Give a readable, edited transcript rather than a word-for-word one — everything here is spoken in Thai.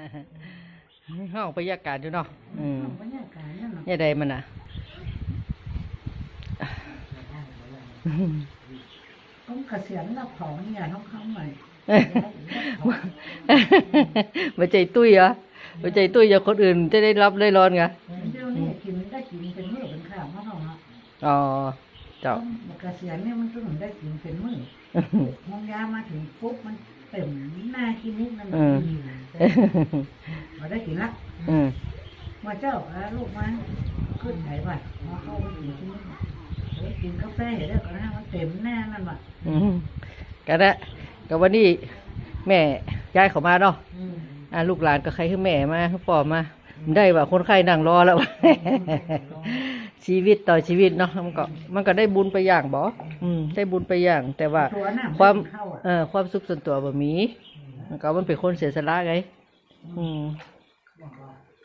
ห้องบรรยากาศอยู่เนาะบรรยากาศนั่นเนาะเนี่ยใดมันอ่ะต้องเกษียณแล้วของเนี่ยเขาเข้าใหม่มาใจตุ้ยเหรอมาใจตุ้ยอย่างคนอื่นจะได้รับได้ร้อนไงเดี๋ยวนี้กินได้กินเป็นมื้อเป็นข้าวเขาเนาะอ๋อเจ้าเกษียณเนี่ยมันต้องได้กินเป็นมื้อมองยามาถึงปุ๊บมันเต็มหน้ากินนิดนั่นมาได้กินละมาเจ้าลูกมาขึ้นไหนวะมาเข้าไปกินที่นี่กินกาแฟเห็นแล้วก็นะมันเต็มหน้านั่นวะก็ได้ก็วันนี้แม่ย้ายเขามาเนาะลูกหลานก็ใครคือแม่มาพ่อมาได้ว่าคนไข้นั่งรอแล้วชีวิตต่อชีวิตเนาะมันก็ได้บุญไปอย่างบ่ได้บุญไปอย่างแต่ว่าความสุขส่วนตัวบ่มีมันก็มันเป็นคนเสียสละไง